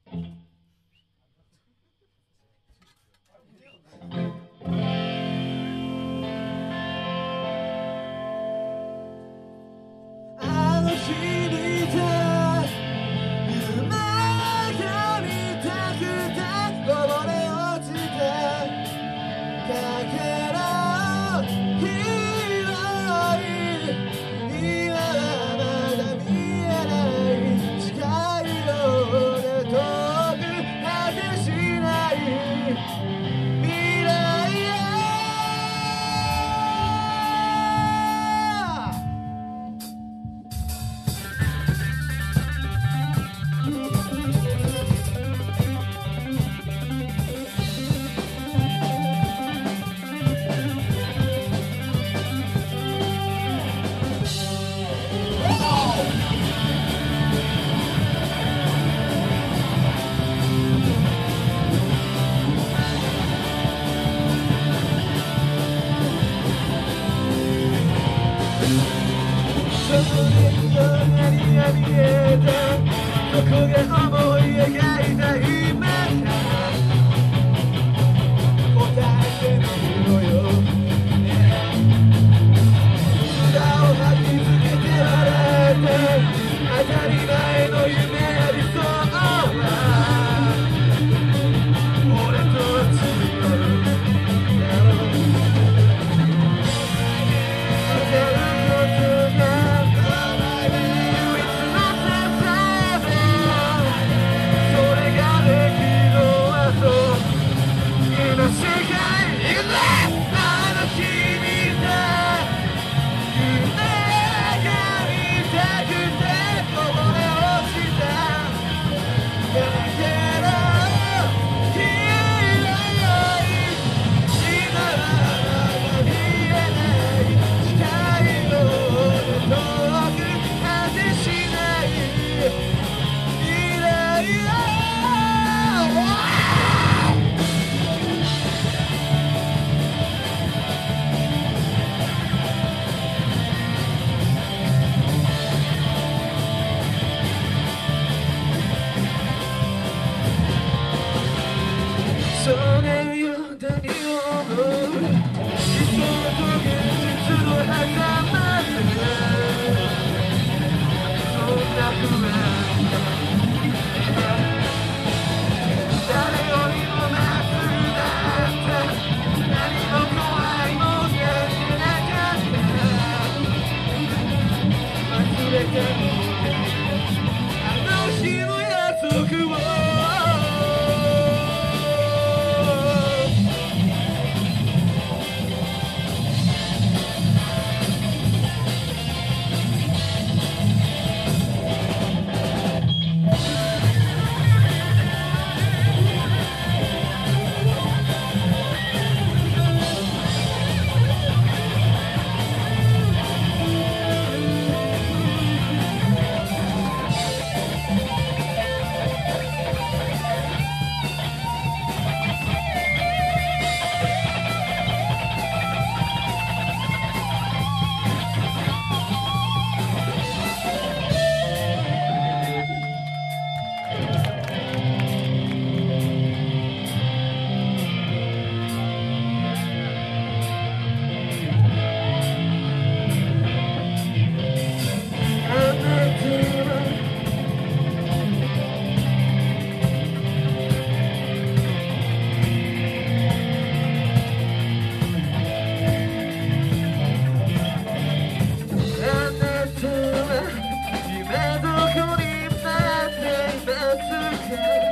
あの日見た夢が見たくてこぼれ落ちたかけら広い今はまだ見えない近いようで遠く果てしない未来へ少年の何が見えたどこが思い描いた今から答えてみろよ札を吐きつけて笑って当たり前の夢や理想は俺とは違うだろう少年よ何を思う理想と現実の狭間でそんな不安誰よりもまっすぐだった何も怖いもんやってなかった忘れてもあの日の約束を今どこに待っていますか